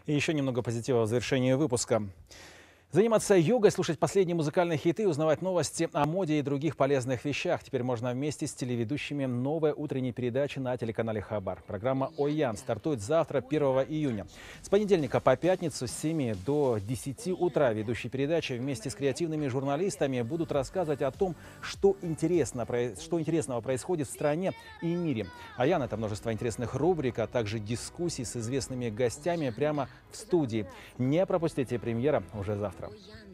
И еще немного позитива в завершении выпуска. Заниматься йогой, слушать последние музыкальные хиты, узнавать новости о моде и других полезных вещах. Теперь можно вместе с телеведущими новой утренней передачи на телеканале Хабар. Программа «Ой-Ян» стартует завтра, 1 июня. С понедельника по пятницу с 7 до 10 утра ведущие передачи вместе с креативными журналистами будут рассказывать о том, что интересного происходит в стране и мире. «Ой-Ян» — это множество интересных рубрик, а также дискуссий с известными гостями прямо в студии. Не пропустите, премьера уже завтра. Ой-Ян.